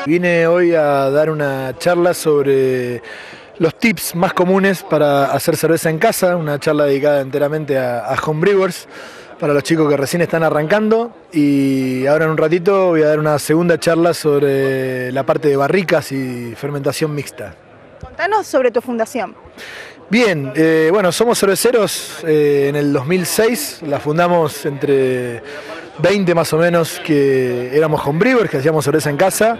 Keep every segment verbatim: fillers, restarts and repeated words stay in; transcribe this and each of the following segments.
Vine hoy a dar una charla sobre los tips más comunes para hacer cerveza en casa, una charla dedicada enteramente a, a homebrewers, para los chicos que recién están arrancando, y ahora en un ratito voy a dar una segunda charla sobre la parte de barricas y fermentación mixta. Contanos sobre tu fundación. Bien, eh, bueno, somos cerveceros eh, en el dos mil seis, la fundamos entre veinte más o menos que éramos homebrewers, que hacíamos cerveza en casa,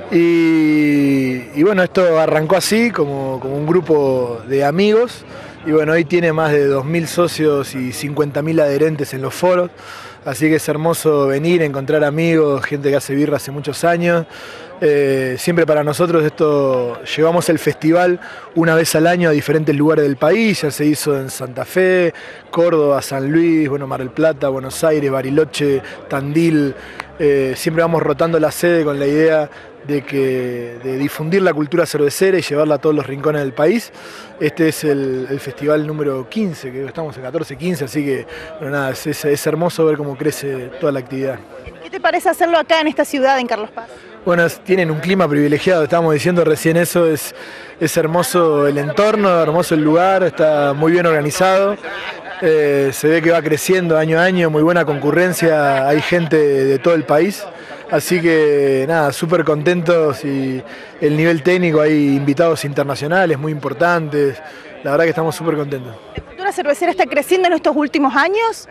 y, y bueno, esto arrancó así como, como un grupo de amigos, y bueno, hoy tiene más de dos mil socios y cincuenta mil adherentes en los foros, así que es hermoso venir, encontrar amigos, gente que hace birra hace muchos años. Eh, siempre para nosotros esto, llevamos el festival una vez al año a diferentes lugares del país, ya se hizo en Santa Fe, Córdoba, San Luis, bueno, Mar del Plata, Buenos Aires, Bariloche, Tandil, eh, siempre vamos rotando la sede con la idea de, que, de difundir la cultura cervecera y llevarla a todos los rincones del país. Este es el, el festival número quince, que estamos en catorce, quince, así que bueno, nada, es, es, es hermoso ver cómo crece toda la actividad. ¿Qué te parece hacerlo acá en esta ciudad, en Carlos Paz? Bueno, tienen un clima privilegiado, estábamos diciendo recién eso, es, es hermoso el entorno, hermoso el lugar, está muy bien organizado, eh, se ve que va creciendo año a año, muy buena concurrencia, hay gente de, de todo el país, así que nada, súper contentos, y el nivel técnico, hay invitados internacionales muy importantes, la verdad que estamos súper contentos. ¿La cultura cervecera está creciendo en estos últimos años?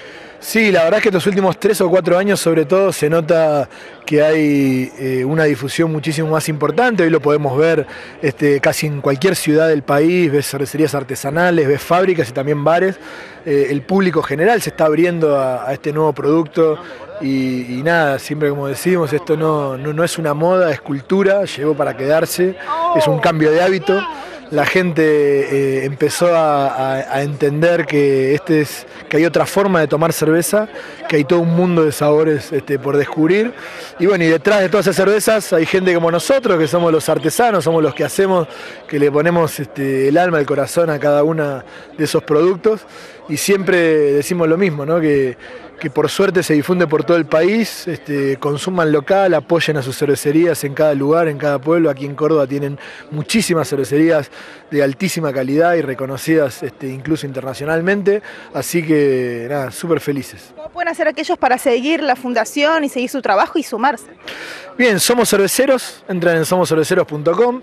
Sí, la verdad es que estos últimos tres o cuatro años sobre todo se nota que hay eh, una difusión muchísimo más importante. Hoy lo podemos ver este, casi en cualquier ciudad del país, ves cervecerías artesanales, ves fábricas y también bares. Eh, el público general se está abriendo a, a este nuevo producto y, y nada, siempre como decimos, esto no, no, no es una moda, es cultura, llegó para quedarse, es un cambio de hábito. La gente eh, empezó a, a, a entender que, este es, que hay otra forma de tomar cerveza, que hay todo un mundo de sabores este, por descubrir. Y bueno, y detrás de todas esas cervezas hay gente como nosotros, que somos los artesanos, somos los que hacemos, que le ponemos este, el alma, el corazón a cada uno de esos productos. Y siempre decimos lo mismo, ¿no? que, que por suerte se difunde por todo el país, este, consuman local, apoyen a sus cervecerías en cada lugar, en cada pueblo. Aquí en Córdoba tienen muchísimas cervecerías de altísima calidad y reconocidas este, incluso internacionalmente, así que nada, súper felices. ¿Cómo pueden hacer aquellos para seguir la fundación y seguir su trabajo y sumarse? Bien, somos cerveceros, entran en somos cerveceros punto com,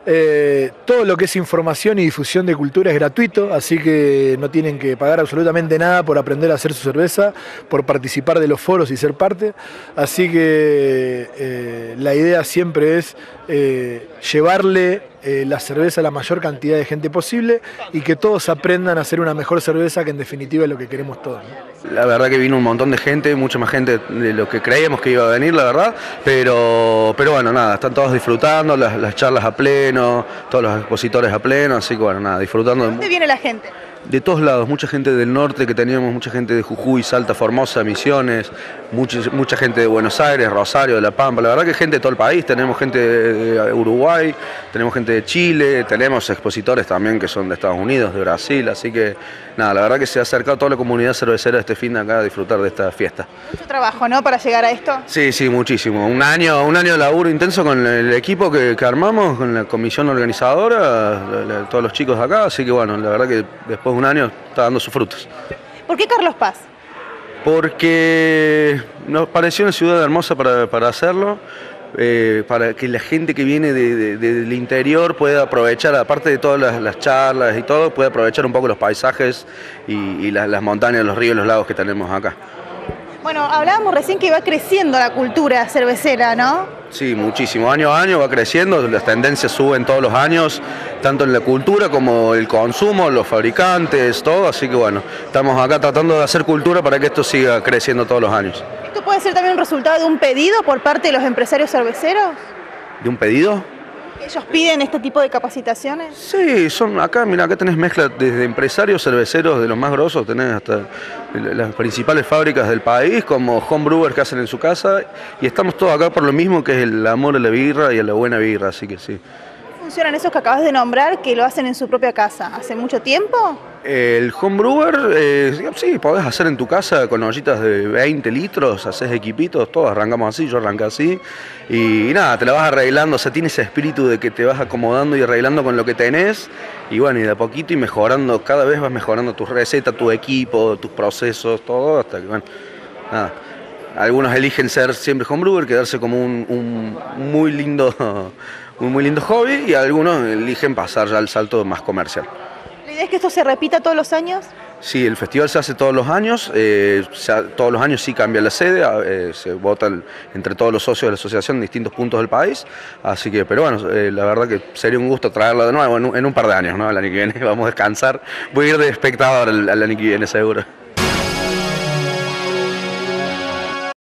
eh, todo lo que es información y difusión de cultura es gratuito, así que no tienen que pagar absolutamente nada por aprender a hacer su cerveza, por participar de los foros y ser parte, así que eh, la idea siempre es eh, llevarle eh, la cerveza a la mayor cantidad de gente posible y que todos aprendan a hacer una mejor cerveza, que en definitiva es lo que queremos todos, ¿no? La verdad que vino un montón de gente, mucha más gente de lo que creíamos que iba a venir, la verdad, pero, pero bueno, nada, están todos disfrutando, las, las charlas a pleno, todos los expositores a pleno, así que bueno, nada, disfrutando. ¿De dónde viene la gente? De todos lados, mucha gente del norte que teníamos, mucha gente de Jujuy, Salta, Formosa, Misiones, mucha, mucha gente de Buenos Aires, Rosario, de La Pampa, la verdad que gente de todo el país, tenemos gente de Uruguay, tenemos gente de Chile, tenemos expositores también que son de Estados Unidos, de Brasil, así que nada, la verdad que se ha acercado toda la comunidad cervecera este fin de acá a disfrutar de esta fiesta. Mucho trabajo, ¿no?, para llegar a esto. Sí, sí, muchísimo, un año, un año de laburo intenso con el equipo que, que armamos, con la comisión organizadora, todos los chicos de acá, así que bueno, la verdad que después de un año está dando sus frutos. ¿Por qué Carlos Paz? Porque nos pareció una ciudad hermosa para, para hacerlo, eh, para que la gente que viene de, de, de, del interior pueda aprovechar, aparte de todas las, las charlas y todo, pueda aprovechar un poco los paisajes y, y las, las montañas, los ríos, los lagos que tenemos acá. Bueno, hablábamos recién que va creciendo la cultura cervecera, ¿no? Sí, muchísimo. Año a año va creciendo, las tendencias suben todos los años, tanto en la cultura como el consumo, los fabricantes, todo. Así que bueno, estamos acá tratando de hacer cultura para que esto siga creciendo todos los años. ¿Esto puede ser también un resultado de un pedido por parte de los empresarios cerveceros? ¿De un pedido? ¿Ellos piden este tipo de capacitaciones? Sí, son acá, mira, acá tenés mezcla desde empresarios cerveceros de los más grosos, tenés hasta las principales fábricas del país, como homebrewers que hacen en su casa, y estamos todos acá por lo mismo, que es el amor a la birra y a la buena birra, así que sí. ¿Cómo funcionan esos que acabas de nombrar, que lo hacen en su propia casa? ¿Hace mucho tiempo? El homebrewer, eh, sí, podés hacer en tu casa con ollitas de veinte litros, haces equipitos, todos arrancamos así, yo arranqué así. Y, y nada, te la vas arreglando, o sea, tiene ese espíritu de que te vas acomodando y arreglando con lo que tenés. Y bueno, y de a poquito y mejorando, cada vez vas mejorando tu receta, tu equipo, tus procesos, todo, hasta que, bueno, nada. Algunos eligen ser siempre homebrewer, quedarse como un, un muy lindo, un muy lindo hobby, y algunos eligen pasar ya al salto más comercial. ¿La idea es que esto se repita todos los años? Sí, el festival se hace todos los años, eh, se, todos los años sí cambia la sede, eh, se vota el, entre todos los socios de la asociación en distintos puntos del país, así que, pero bueno, eh, la verdad que sería un gusto traerlo de nuevo en un, en un par de años, ¿no? El año que viene vamos a descansar, voy a ir de espectador el, el año que viene seguro.